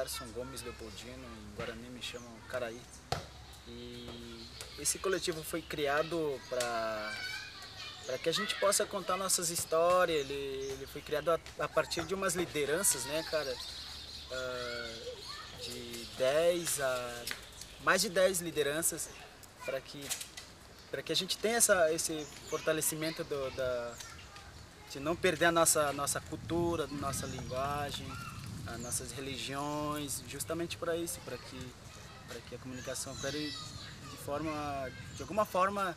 Gerson Gomes Leopoldino, em Guarani me chamam Caraí. E esse coletivo foi criado para que a gente possa contar nossas histórias. Ele foi criado a partir de umas lideranças, né, cara? De 10 a mais de 10 lideranças para que a gente tenha esse fortalecimento de não perder a nossa cultura, nossa linguagem, as nossas religiões, justamente para isso, para que a comunicação de alguma forma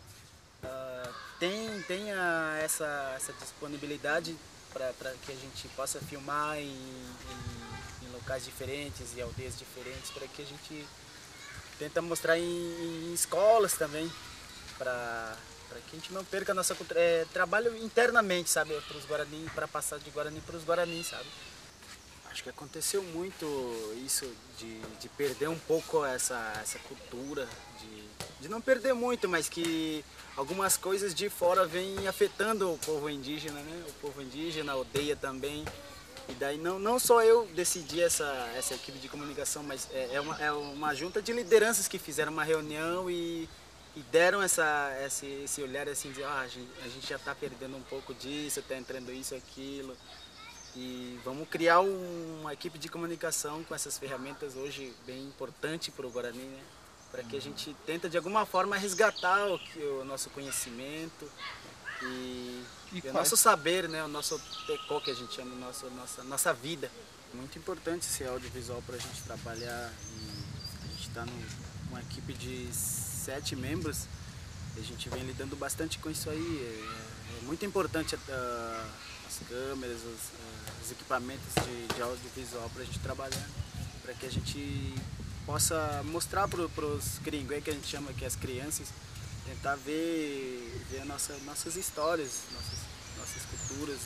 tenha essa disponibilidade para que a gente possa filmar em locais diferentes e aldeias diferentes, para que a gente tenta mostrar em escolas também, para que a gente não perca a nossa cultura. Trabalho internamente, sabe, para os Guarani, para passar de Guarani para os Guarani, sabe. Acho que aconteceu muito isso de perder um pouco essa cultura, de não perder muito, mas que algumas coisas de fora vêm afetando o povo indígena, né? O povo indígena, a aldeia também. E daí não só eu decidi essa equipe de comunicação, mas é uma junta de lideranças que fizeram uma reunião e deram esse olhar assim, de a gente já está perdendo um pouco disso, está entrando isso, aquilo. E vamos criar uma equipe de comunicação com essas ferramentas hoje bem importante para o Guarani, né? Para que a gente tenta de alguma forma resgatar o nosso conhecimento e o nosso saber, né? O nosso tecó, que a gente chama, nossa vida. Muito importante esse audiovisual para a gente trabalhar. E a gente está numa equipe de 7 membros. A gente vem lidando bastante com isso aí. É muito importante as câmeras, os equipamentos de audiovisual para a gente trabalhar, para que a gente possa mostrar para os gringos, que a gente chama aqui as crianças, tentar ver nossas histórias, nossas culturas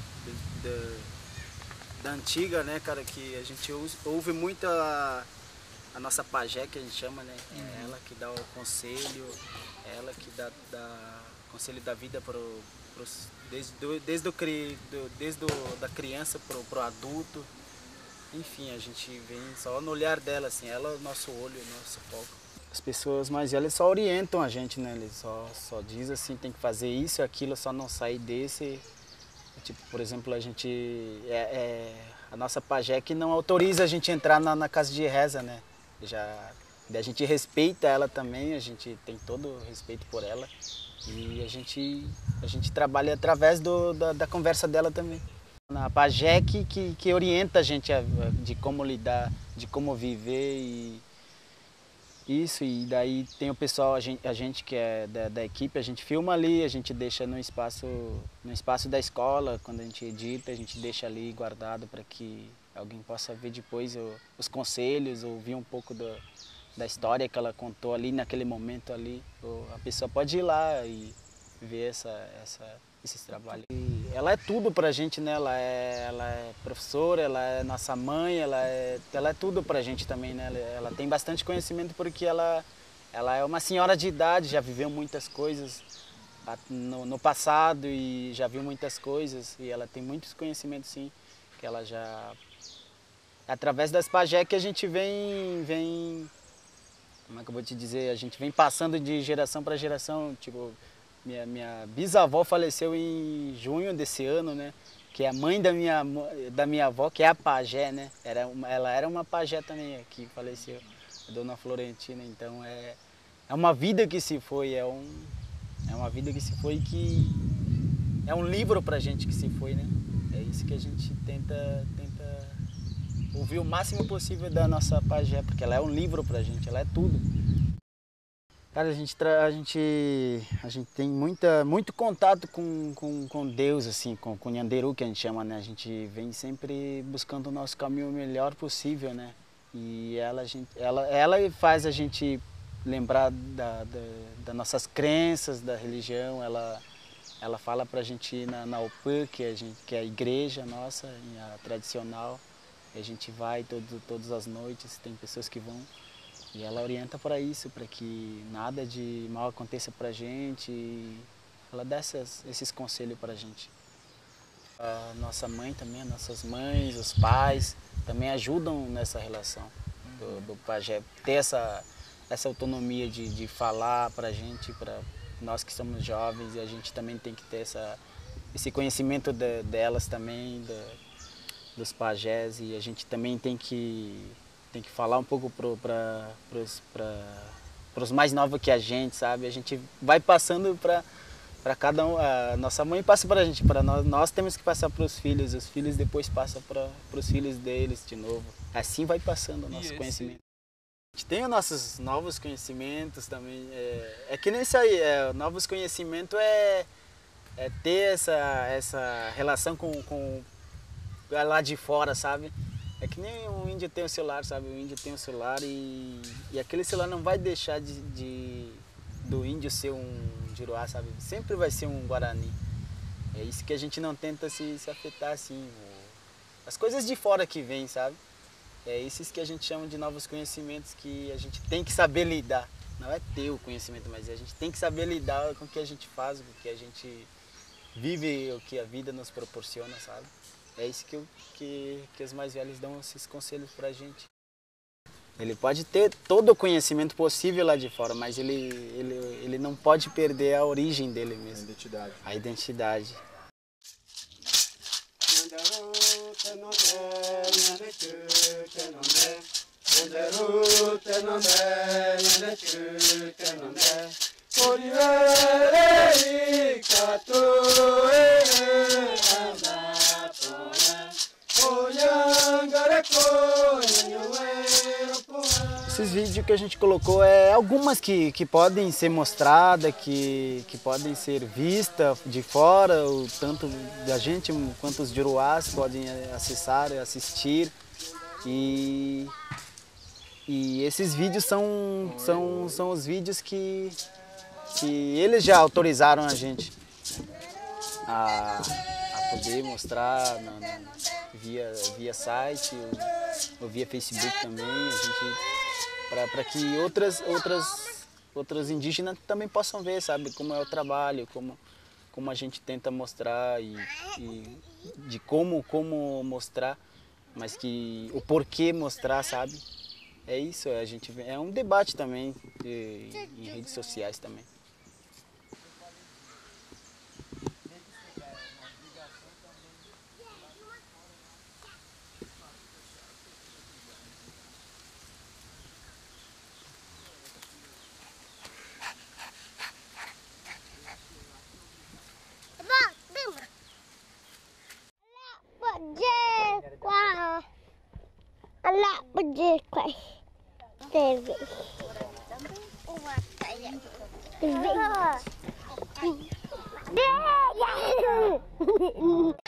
da antiga, né, cara, que a gente ouve muito a nossa pajé, que a gente chama, né, ela que dá o conselho, ela que dá conselho da vida desde da criança pro adulto. Enfim, a gente vem só no olhar dela, assim, ela é o nosso olho, o nosso foco. As pessoas mais velhas só orientam a gente, né? Eles só dizem assim, tem que fazer isso, aquilo, só não sair desse. Tipo, por exemplo, a gente a nossa pajé que não autoriza a gente entrar na casa de reza, né? A gente respeita ela também, a gente tem todo o respeito por ela e a gente trabalha através da conversa dela também. A pajé que orienta a gente de como lidar, de como viver e isso, e daí tem o pessoal, a gente que é da equipe, a gente filma ali, a gente deixa no espaço da escola, quando a gente edita, a gente deixa ali guardado para que alguém possa ver depois os conselhos, ouvir um pouco da história que ela contou ali naquele momento ali. A pessoa pode ir lá e ver esses trabalhos. E ela é tudo pra gente, né? Ela é professora, ela é nossa mãe, ela é tudo pra gente também, né? Ela tem bastante conhecimento porque ela é uma senhora de idade, já viveu muitas coisas no passado e já viu muitas coisas e ela tem muitos conhecimentos, sim, que ela já... Através das pajé que a gente vem, como é que eu vou te dizer, a gente vem passando de geração para geração, tipo, minha bisavó faleceu em junho desse ano, né? Que é a mãe da minha avó, que é a pajé, né? Ela era uma pajé também, que faleceu, a dona Florentina. Então é uma vida que se foi, é uma vida que se foi, que é um livro pra gente que se foi, né? É isso que a gente tenta ouvir o máximo possível da nossa pajé, porque ela é um livro pra gente, ela é tudo. Cara, a gente tem muito contato com Deus, assim, com o Nyanderu, que a gente chama, né? A gente vem sempre buscando o nosso caminho o melhor possível, né? E ela faz a gente lembrar das nossas crenças, da religião. Ela fala pra gente ir na Opã, que é a igreja nossa, a tradicional. E a gente vai todas as noites, tem pessoas que vão. E ela orienta para isso, para que nada de mal aconteça para a gente. E ela dá esses conselhos para a gente. A nossa mãe também, nossas mães, os pais, também ajudam nessa relação do pajé, ter essa autonomia de falar para a gente, para nós que somos jovens, e a gente também tem que ter esse conhecimento delas também, dos pajés, e a gente também tem que falar um pouco para os mais novos que a gente, sabe? A gente vai passando para cada um, a nossa mãe passa para a gente, para nós temos que passar para os filhos depois passam para os filhos deles de novo. Assim vai passando o nosso conhecimento. A gente tem os nossos novos conhecimentos também, é que nem isso aí, novos conhecimentos é ter essa relação com lá de fora, sabe? É que nem o índio tem o celular, sabe? O índio tem o celular e aquele celular não vai deixar do índio ser um Juruá, sabe? Sempre vai ser um Guarani. É isso que a gente não tenta se afetar assim. As coisas de fora que vêm, sabe? É esses que a gente chama de novos conhecimentos que a gente tem que saber lidar. Não é ter o conhecimento, mas a gente tem que saber lidar com o que a gente faz, com o que a gente vive, o que a vida nos proporciona, sabe? É isso que os mais velhos dão esses conselhos pra gente. Ele pode ter todo o conhecimento possível lá de fora, mas ele não pode perder a origem dele mesmo. A identidade. Esses vídeos que a gente colocou algumas que podem ser mostradas, que podem ser vistas de fora, tanto da gente quanto os juruás podem acessar e assistir. E esses vídeos são os vídeos que eles já autorizaram a gente a poder mostrar via site ou via Facebook também, para que outras indígenas também possam ver, sabe, como é o trabalho, como a gente tenta mostrar e de como mostrar, mas que o porquê mostrar, sabe? É isso, é um debate também em redes sociais também. TV.